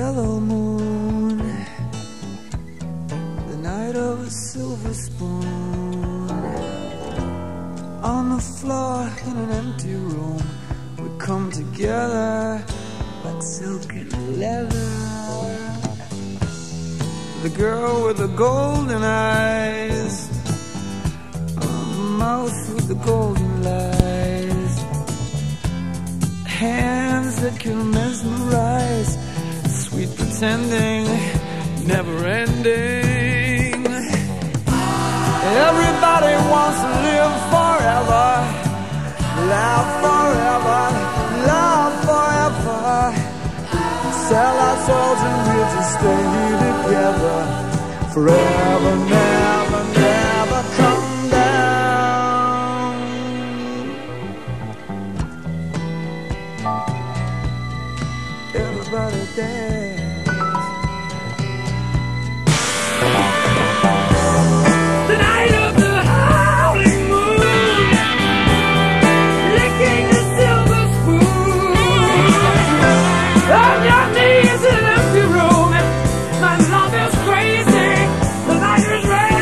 yellow moon, the night of a silver spoon. On the floor in an empty room, we come together like silk and leather. The girl with the golden eyes, the mouth with the golden lies, hands that can mesmerize, sweet pretending, never ending. Everybody wants to live forever, laugh forever, love forever. Sell our souls and we'll just stay together forever, never, never come down. Everybody dance. The night of the howling moon, licking the silver spoon. On your knees in an empty room, my love is crazy, the night is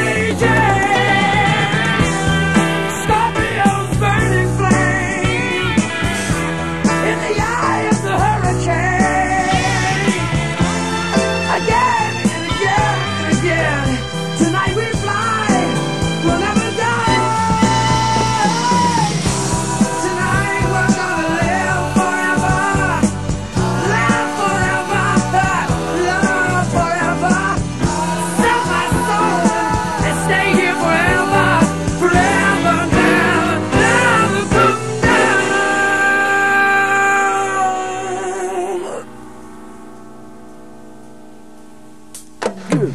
raging. Scorpions burning flame in the eye of the hurricane. Again and again and again, tonight we fly, we'll never die. Tonight we're gonna live forever, laugh forever, love forever. Sell my soul and stay here forever, forever, never, never come down. Good.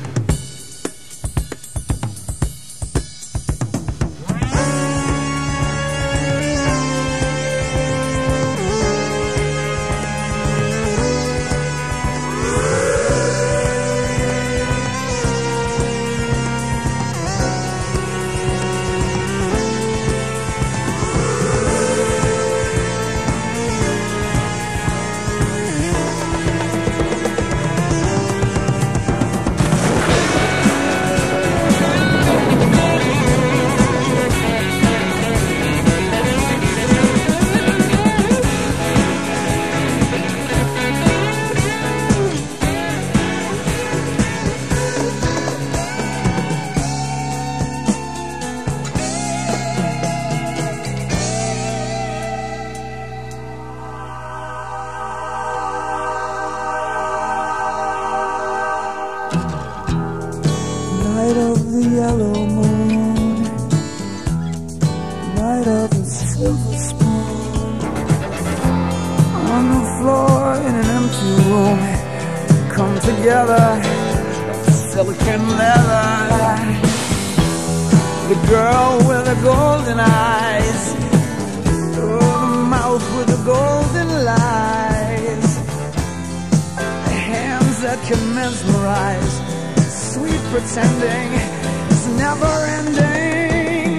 Night of the yellow moon, night of the silver spoon. On the floor in an empty room, come together like silicon leather. The girl with the golden eyes, oh, the mouth with the golden lies, the hands that can mesmerize, sweet pretending is never ending.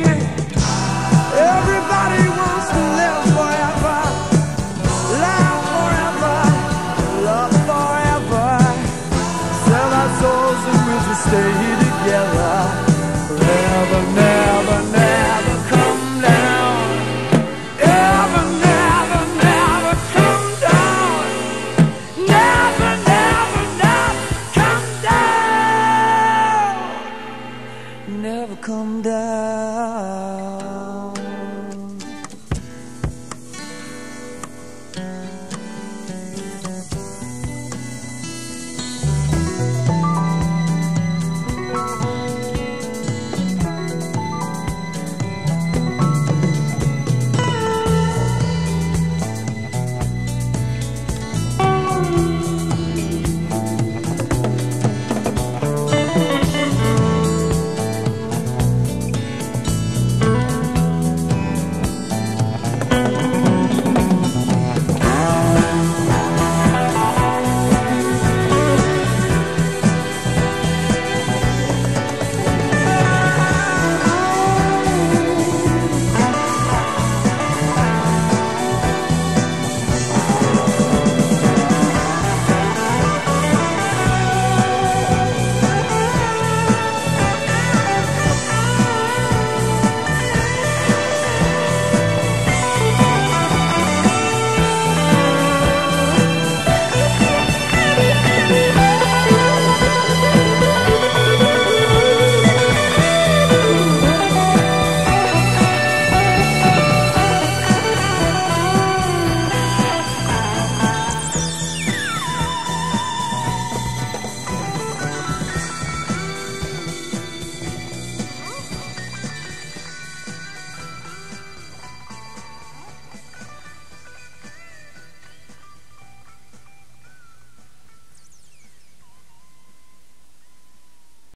Everybody wants to live forever, laugh forever, love forever. Sell our souls and we'll just stay together forever, never, never come down. Ever, never, never come down. Never, never, never come down. Never come down.